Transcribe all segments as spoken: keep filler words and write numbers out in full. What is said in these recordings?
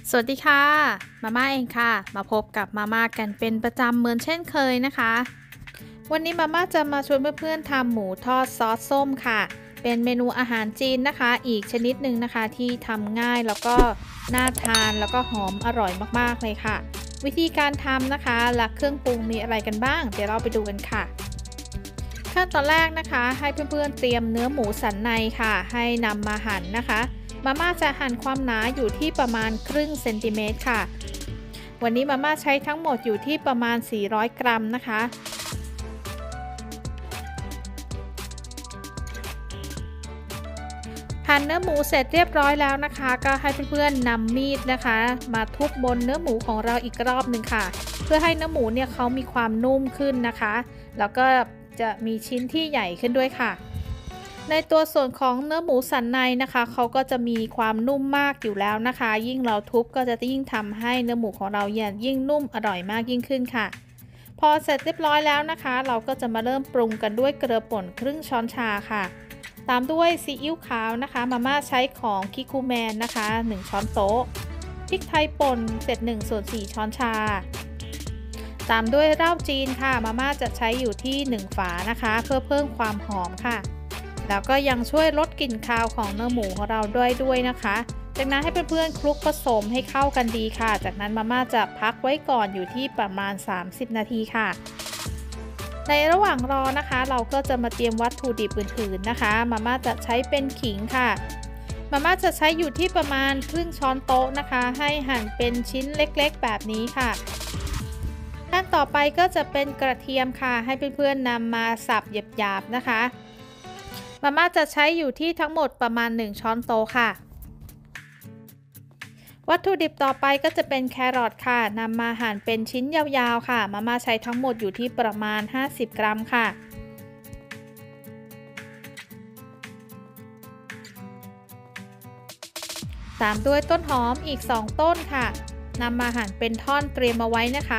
สวัสดีค่ะมาม่าเองค่ะมาพบกับมาม่ากันเป็นประจำเหมือนเช่นเคยนะคะวันนี้มาม่าจะมาชวนเพื่อนๆทำหมูทอดซอสส้มค่ะเป็นเมนูอาหารจีนนะคะอีกชนิดหนึ่งนะคะที่ทำง่ายแล้วก็น่าทานแล้วก็หอมอร่อยมากๆเลยค่ะวิธีการทำนะคะและเครื่องปรุงมีอะไรกันบ้างเดี๋ยวเราไปดูกันค่ะขั้นตอนแรกนะคะให้เพื่อนๆเตรียมเนื้อหมูสันในค่ะให้นำมาหั่นนะคะมาม่าจะหั่นความหนาอยู่ที่ประมาณครึ่งเซนติเมตรค่ะวันนี้มาม่าใช้ทั้งหมดอยู่ที่ประมาณสี่ร้อยกรัมนะคะหั่นเนื้อหมูเสร็จเรียบร้อยแล้วนะคะก็ให้เพื่อนๆนำมีดนะคะมาทุบบนเนื้อหมูของเราอีกรอบหนึ่งค่ะเพื่อให้เนื้อหมูเนี่ยเขามีความนุ่มขึ้นนะคะแล้วก็จะมีชิ้นที่ใหญ่ขึ้นด้วยค่ะในตัวส่วนของเนื้อหมูสันในนะคะเขาก็จะมีความนุ่มมากอยู่แล้วนะคะยิ่งเราทุบก็จะยิ่งทำให้เนื้อหมูของเรายิ่งนุ่มอร่อยมากยิ่งขึ้นค่ะพอเสร็จเรียบร้อยแล้วนะคะเราก็จะมาเริ่มปรุงกันด้วยเกลือป่นครึ่งช้อนชาค่ะตามด้วยซีอิ๊วขาวนะคะมาม่าใช้ของคิคูแมนนะคะหนึ่งช้อนโต๊ะพริกไทยป่นเศษหนึ่งส่วนสี่ช้อนชาตามด้วยเหล้าจีนค่ะมาม่าจะใช้อยู่ที่หนึ่งฝานะคะเพื่อเพิ่มความหอมค่ะแล้วก็ยังช่วยลดกลิ่นคาวของเนื้อหมูของเราด้วยด้วยนะคะจากนั้นให้เพื่อนๆคลุกผสมให้เข้ากันดีค่ะจากนั้นมาม่าจะพักไว้ก่อนอยู่ที่ประมาณสามสิบนาทีค่ะในระหว่างรอนะคะเราก็จะมาเตรียมวัตถุดิบอื่นๆนะคะมาม่าจะใช้เป็นขิงค่ะมาม่าจะใช้อยู่ที่ประมาณครึ่งช้อนโต๊ะนะคะให้หั่นเป็นชิ้นเล็กๆแบบนี้ค่ะขั้นต่อไปก็จะเป็นกระเทียมค่ะให้เพื่อนๆนำมาสับหยาบๆนะคะมาม่าจะใช้อยู่ที่ทั้งหมดประมาณหนึ่งช้อนโต๊ะค่ะวัตถุดิบต่อไปก็จะเป็นแครอทค่ะนำมาหั่นเป็นชิ้นยาวๆค่ะมาม่าใช้ทั้งหมดอยู่ที่ประมาณห้าสิบกรัมค่ะตามด้วยต้นหอมอีกสองต้นค่ะนำมาหั่นเป็นท่อนเตรียมเอาไว้นะคะ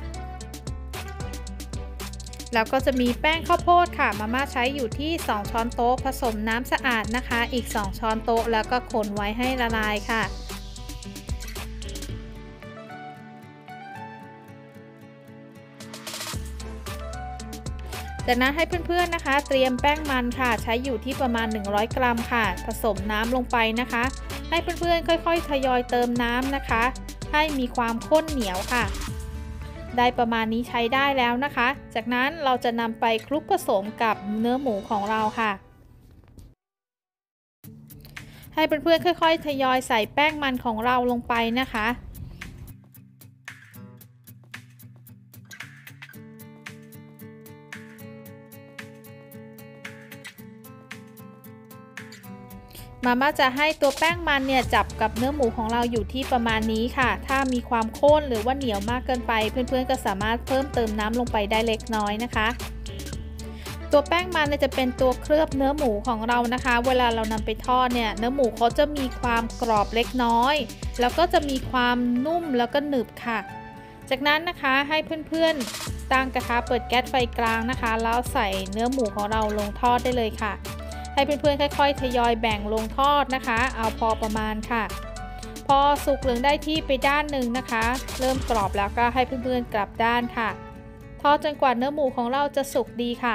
แล้วก็จะมีแป้งข้าวโพดค่ะมาม่าใช้อยู่ที่สองช้อนโต๊ะผสมน้ำสะอาดนะคะอีกสองช้อนโต๊ะแล้วก็คนไว้ให้ละลายค่ะจากนั้นให้เพื่อนๆนะคะเตรียมแป้งมันค่ะใช้อยู่ที่ประมาณหนึ่งร้อยกรัมค่ะผสมน้ำลงไปนะคะให้เพื่อนๆค่อยๆทยอยเติมน้ำนะคะให้มีความข้นเหนียวค่ะได้ประมาณนี้ใช้ได้แล้วนะคะจากนั้นเราจะนำไปคลุกผสมกับเนื้อหมูของเราค่ะให้เพื่อนๆค่อยๆทยอยใส่แป้งมันของเราลงไปนะคะมาม่าจะให้ตัวแป้งมันเนี่ยจับกับเนื้อหมูของเราอยู่ที่ประมาณนี้ค่ะถ้ามีความข้นหรือว่าเหนียวมากเกินไปเพื่อนๆก็สามารถเพิ่มเติมน้ำลงไปได้เล็กน้อยนะคะตัวแป้งมันเนี่ยจะเป็นตัวเคลือบเนื้อหมูของเรานะคะเวลาเรานำไปทอดเนี่ยเนื้อหมูเขาจะมีความกรอบเล็กน้อยแล้วก็จะมีความนุ่มแล้วก็หนึบค่ะจากนั้นนะคะให้เพื่อนๆตั้งกระทะเปิดแก๊สไฟกลางนะคะแล้วใส่เนื้อหมูของเราลงทอดได้เลยค่ะให้เพื่อนๆค่อยๆทยอยแบ่งลงทอดนะคะเอาพอประมาณค่ะพอสุกเหลืองได้ที่ไปด้านหนึ่งนะคะเริ่มกรอบแล้วก็ให้เพื่อนๆกลับด้านค่ะทอดจนกว่าเนื้อหมูของเราจะสุกดีค่ะ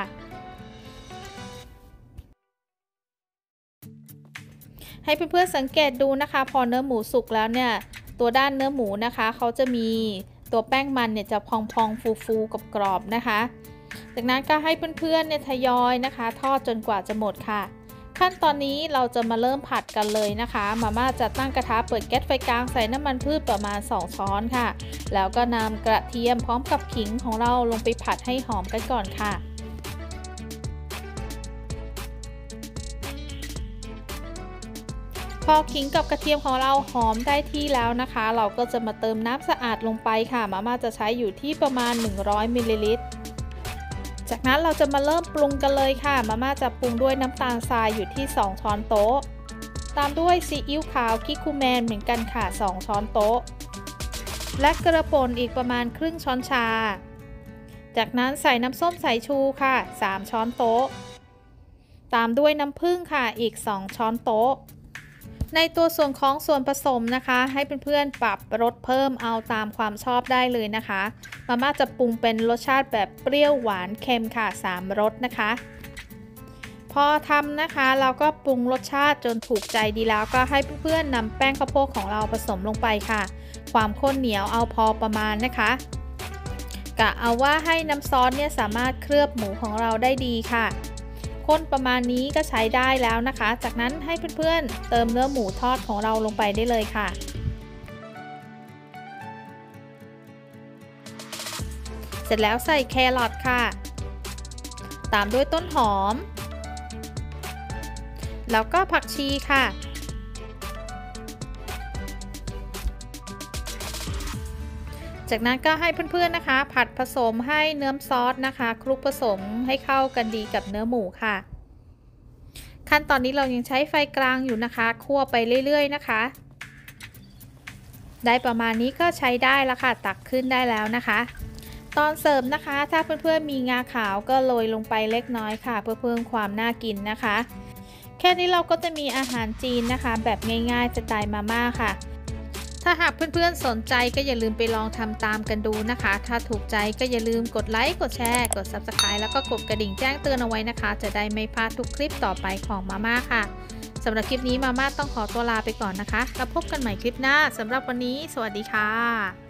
ให้เพื่อนๆสังเกตดูนะคะพอเนื้อหมูสุกแล้วเนี่ยตัวด้านเนื้อหมูนะคะเขาจะมีตัวแป้งมันเนี่ยจะพองๆฟูๆกับกรอบนะคะจากนั้นก็ให้เพื่อนๆเนี่ยทยอยนะคะทอดจนกว่าจะหมดค่ะขั้นตอนนี้เราจะมาเริ่มผัดกันเลยนะคะมาม่าจะตั้งกระทะเปิดแก๊สไฟกลางใส่น้ำมันพืชประมาณสองช้อนค่ะแล้วก็นำกระเทียมพร้อมกับขิงของเราลงไปผัดให้หอมกันก่อนค่ะพอขิงกับกระเทียมของเราหอมได้ที่แล้วนะคะเราก็จะมาเติมน้ำสะอาดลงไปค่ะมาม่าจะใช้อยู่ที่ประมาณหนึ่งร้อยมิลลิลิตรจากนั้นเราจะมาเริ่มปรุงกันเลยค่ะมาม่าจะปรุงด้วยน้ำตาลทรายอยู่ที่สองช้อนโต๊ะตามด้วยซีอิ๊วขาวคิคูแมนเหมือนกันค่ะสองช้อนโต๊ะและกระป่นอีกประมาณครึ่งช้อนชาจากนั้นใส่น้ำส้มสายชูค่ะสามช้อนโต๊ะตามด้วยน้ำผึ้งค่ะอีกสองช้อนโต๊ะในตัวส่วนของส่วนผสมนะคะให้เพื่อนๆปรับรสเพิ่มเอาตามความชอบได้เลยนะคะมาม่าจะปรุงเป็นรสชาติแบบเปรี้ยวหวานเค็มค่ะสามรสนะคะพอทำนะคะเราก็ปรุงรสชาติจนถูกใจดีแล้วก็ให้เพื่อนๆนำแป้งข้าวโพดของเราผสมลงไปค่ะความข้นเหนียวเอาพอประมาณนะคะกะเอาว่าให้น้ำซอสเนี่ยสามารถเคลือบหมูของเราได้ดีค่ะข้นประมาณนี้ก็ใช้ได้แล้วนะคะจากนั้นให้เพื่อนๆเติมเนื้อหมูทอดของเราลงไปได้เลยค่ะเสร็จแล้วใส่แครอทค่ะตามด้วยต้นหอมแล้วก็ผักชีค่ะจากนั้นก็ให้เพื่อนๆนะคะผัดผสมให้เนื้อซอสนะคะคลุกผสมให้เข้ากันดีกับเนื้อหมูค่ะขั้นตอนนี้เรายังใช้ไฟกลางอยู่นะคะคั่วไปเรื่อยๆนะคะได้ประมาณนี้ก็ใช้ได้แล้วค่ะตักขึ้นได้แล้วนะคะตอนเสิร์ฟนะคะถ้าเพื่อนๆมีงาขาวก็โรยลงไปเล็กน้อยค่ะเพื่อเพิ่มความน่ากินนะคะแค่นี้เราก็จะมีอาหารจีนนะคะแบบง่ายๆสไตล์มาม่าค่ะถ้าหากเพื่อนๆสนใจก็อย่าลืมไปลองทำตามกันดูนะคะถ้าถูกใจก็อย่าลืมกดไลค์กดแชร์กด ซับสไครบ์ แล้วก็กดกระดิ่งแจ้งเตือนเอาไว้นะคะจะได้ไม่พลาดทุกคลิปต่อไปของมาม่าค่ะสำหรับคลิปนี้มาม่าต้องขอตัวลาไปก่อนนะคะแล้วพบกันใหม่คลิปหน้าสำหรับวันนี้สวัสดีค่ะ